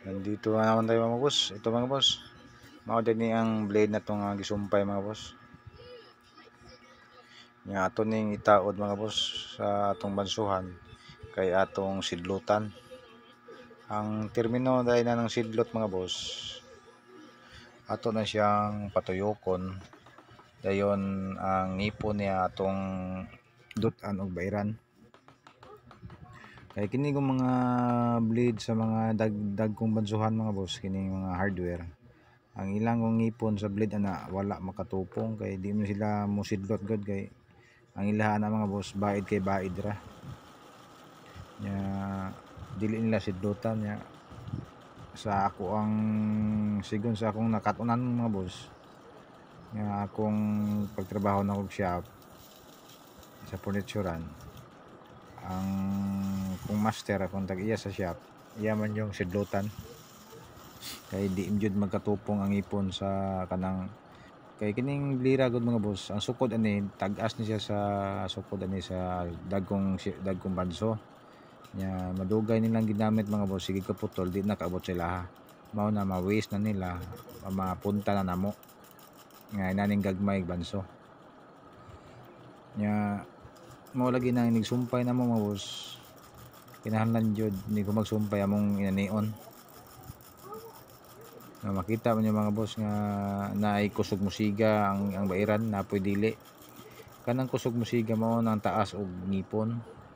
Nandito na naman tayo mga boss. Ito mga boss. Mao din ni ang blade na tong gisumpay mga boss. Nga ato ning itaod mga boss sa atong bansuhan kay atong sidlutan. Ang termino dahil na ng sidlot mga boss. Ato na siyang patuyokon. Dayon ang ngipon niya atong dutan og bairan. Kay kini kong mga blade sa mga dagdag kong bansuhan mga boss, kini mga hardware. Ang ilang kong ngipon sa blade ana wala makatupong kay di mo sila musidlot god kay ang ilahan na mga boss baid kay baid ra. Nya dili nila sidlotan nya sa ako ang sigon sa akong nakatunan mga boss. Nga akong pagtrabaho na kog shop sa furniturean. Ang kung master akong tag-iya sa shop, iya man yung sidlotan. Kay di jud magkatupong ang ipon sa kanang kay kining blira gud mga boss, ang sukod ani tag-as ni siya sa sukod ani sa dagkong banso. Nya madugay nilang ginamit mga boss, sige kaputol di na kaabot sila. Mao na ma-waste na nila, mapunta na namo. Nga inaning gagmay banso. Nya mao lagi na nigsumpay na mo mga boss. Kinahanglan jud ni ko magsumpay among inanion. Na makita man yung mga boss nga naay kusog musiga ang bairan na napoy dili. Kanang kusog musiga mao nang taas og ngipon.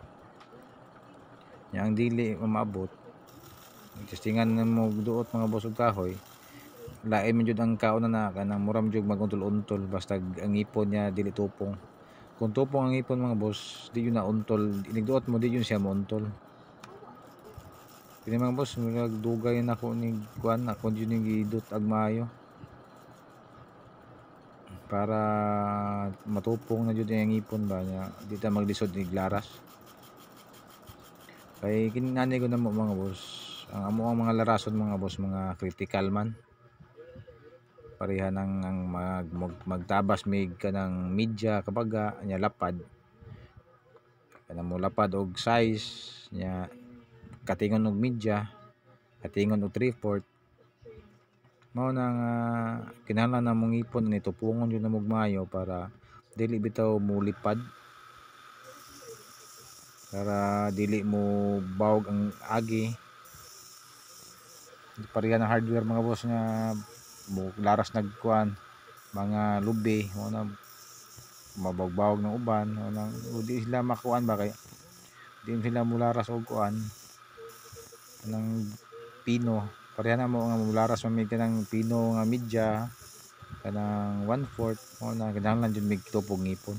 Nya ang dili maabot. Testingan mo duot mga boss og kahoy. Lain man jud ang kauna na kanang muram jud maguntol-untol basta ang ngipon niya dili tupong. Kung tupong ang ngipon mga boss, di yun na untol. Inigduot mo di yun siya moontol. Kini mga boss, nagdugay na ako ni kuan, ako yun yung gidot agmayo. Para matupong na jud ang ngipon ba niya, di ta maglisod ni glaras. Kay kinani ko na mo mga boss, ang amo ang mga larason mga boss, mga critical man. Pareha nang ang magtabas mig kanang media kabaga nya lapad. Kanang mo lapad og size nya katingon og media, katingon og 3/4. Mao na nga kinahanglan na mong ipon ni tupungon jud na mugmayo para dili bitaw mulipad. Para dili mo bawog ang agi. Pareha ng hardware mga boss nga laras nagkuan mga lubi mo na mabawog ng uban mo nang di sila makuan ba kay di sila mularas og kuan ng pino. Pareha na mo nga mularas mamig kanang pino nga media kanang 1/4 mo na kinahanglan jud mig tupog ngipon.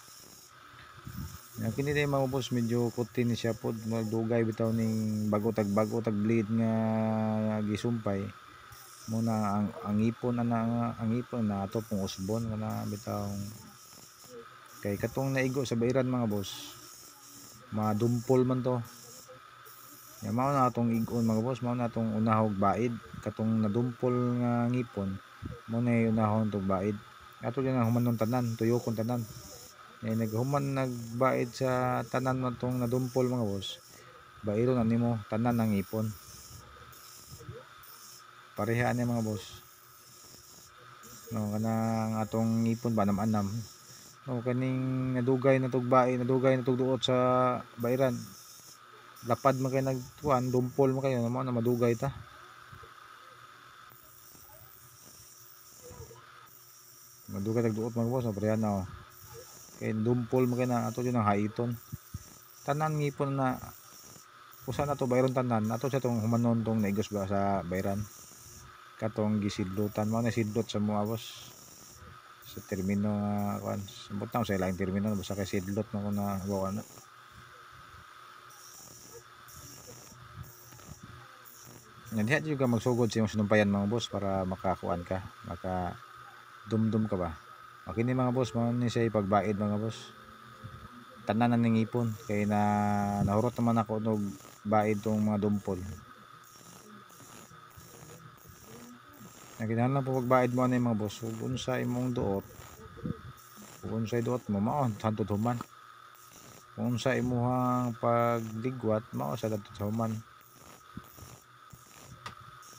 Nya kini day mga boss medyo kuti ni siya pod magdugay bitaw ning bago tag blade nga gisumpay. Muna ang ipon ang ipon na ato pong usbon na bitaw kay katong naigo sa bairan mga boss madumpol man to. Nya mao na atong igon mga boss, mao na atong unahog baid katong nadumpol nga ngipon mo na unahon tog baid. Ato din ang humanon tanan, tuyokon tanan. Naghuman nagbaid sa tanan man tong nadumpol mga boss. Bairo na nimo tanan ng ipon. Pareha ni mga boss. No kanang atong ipon ba anam. No kaning nadugay na tog baid, nadugay na tog duot sa bairan. Lapad man kay nagtuan, dumpol man kayo mo na madugay ta. Madugay tag duot mga boss, pareha na. Kay dumpol mo kay na ato yun ang haiton tanan ngipon na usa na to bayron tanan ato sa tong humanon tong naigos ba sa bayran katong gisidlotan mo na sidlot sa mga boss sa termino nga kuan sambot na sa ilang termino basta kay sidlot na ko na gawa na yan diha juga magsugod sa imong sinumpayan mga boss para makakuan ka maka dumdum ka ba. Okay ni mga boss, mao ni siya ipagbaid mga boss. Tanan na ning ipon kay nahurot naman ako og baid tong mga dumpol. Kinahanglan po pagbaid mo ani mga boss, ug unsa imong duot. Kung unsay duot mo mao hantod human. Kung unsa imong pagligwat mao sa dadto sa human.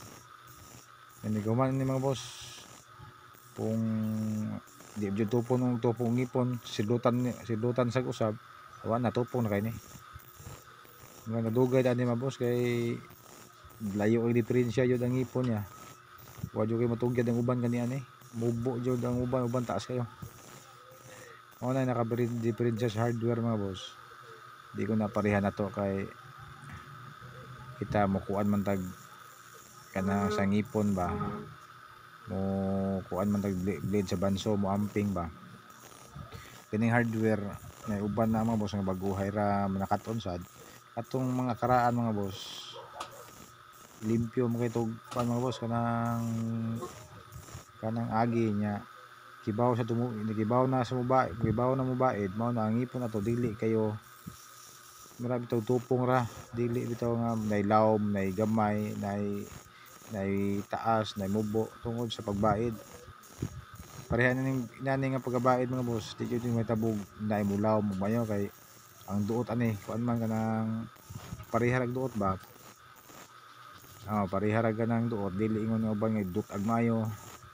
Naniguman ni mga boss kung di jud tupon ngipon silutan sa usab wa na tupong na kay ni mga nadugay ani mga boss kay layo ang diferensya jud ang ngipon niya wa jud kay matugyad ang uban kani ani mubo jud ang uban taas kayo mo na naka diferensya sa hardware mga boss di ko na pareha na to kay kita mo kuan man tag kana sa ngipon ba mo kuan man tag blade sa banso mo amping ba kining hardware may uban na mga boss nga baguhay ra nakaton sad atong mga karaan mga boss limpyo mo kay tog kuan mga boss kanang agi nya kibaw sa gibaw na sa mobile gibaw na mobile mao na ang ngipon ato dili kayo marami tog tupong ra dili bitaw nga nailawom nay gamay nay taas nay mubo tungod sa pagbaid pareha na ning inani nga pagbaid mga boss di jud may tabog nay mulaw mo mayo kay ang duot ani kuan man kanang pareha rag duot ba pareha ra ganang duot dili ingon nga uban nga duot agmayo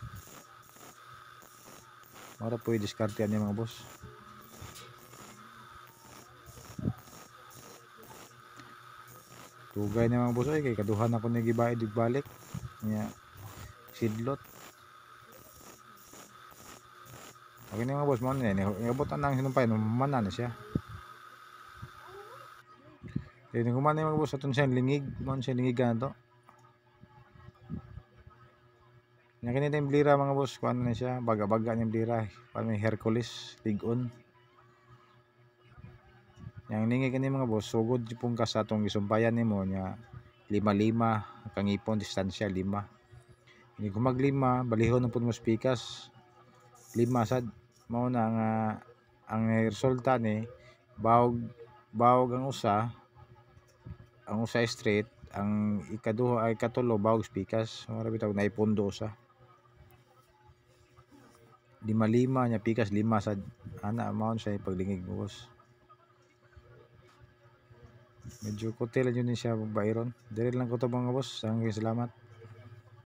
mara po diskarte ani mga boss tugay na mga boss ay kay kaduhan ako ni gibaid ug balik nya sidlot okay na mga boss mo na iabot ang sinumpay manan na siya kaya niguman na mga boss aton siya lingig man siya lingig ganito nya kini tayong blira mga boss kuan na siya baga-baga ni blira parang may Hercules tig-on yang lingig kani mga boss sugod pong ka sa atong gisumpayan nimo nya 5-5 kangipon distansya 5 ini kung mag 5 balihon na pud mo spikas 5 sad mao na nga ang resulta ni bawog ang usa straight ang ikaduha ay katulo bawog spikas mara bitaw naipundo usa 5-5 nya pikas 5 sad ana mao siya paglingig mo boss medyo kote lang yun siya Byron dire lang ko to mga boss salamat